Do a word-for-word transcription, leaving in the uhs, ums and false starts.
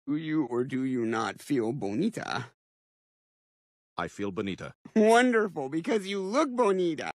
Do you or do you not feel bonita? I feel bonita. Wonderful, because you look bonita.